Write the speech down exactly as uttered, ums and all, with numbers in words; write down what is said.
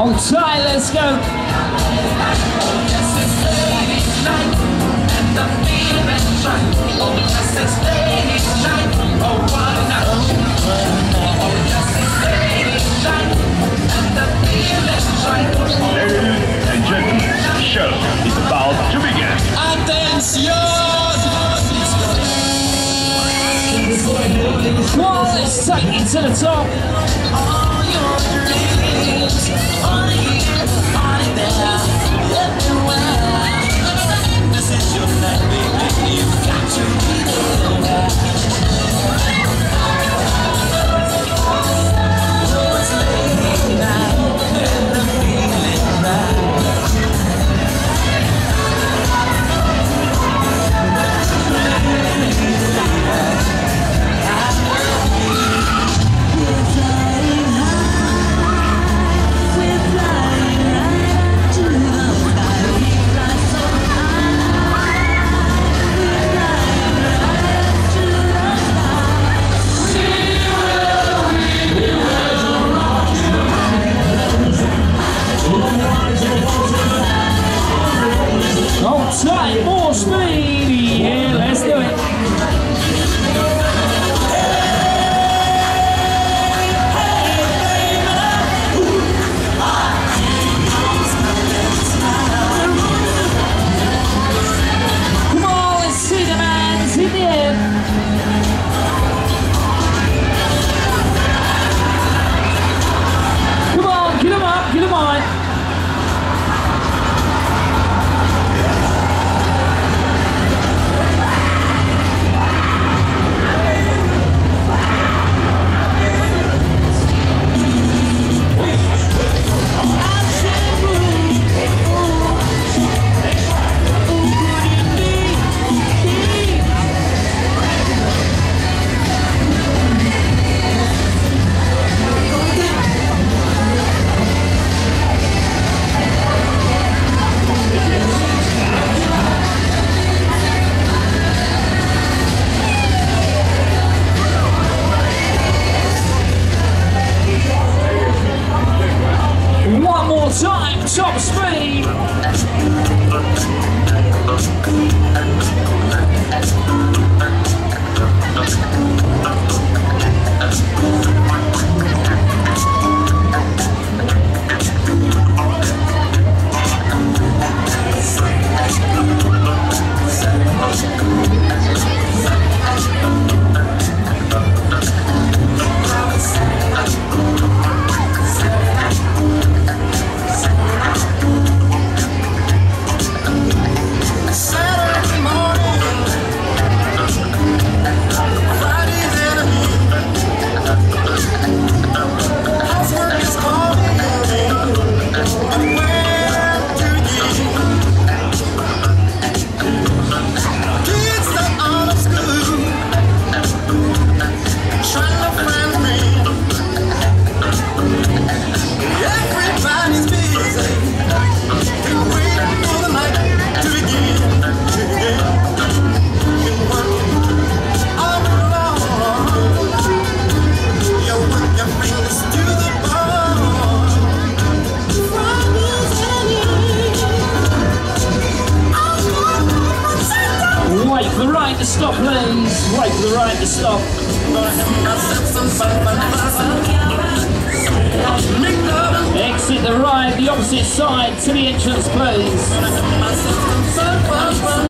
Hold tight, let's go. Ladies and gentlemen, the show is about to begin. Attention! Come on, let's take it to the top. All your dreams are here, are there, everywhere. This is your night, baby. You've got to be there. Oh, it's late night and the feeling right. Hold tight, more speed. Yeah, let's do it. Come on, let's see the man's in the air. Come on, get him up, get him on. One more time, top speed. Wait for the right to stop, please. Wait for the right to stop. Exit the right, the opposite side to the entrance, please.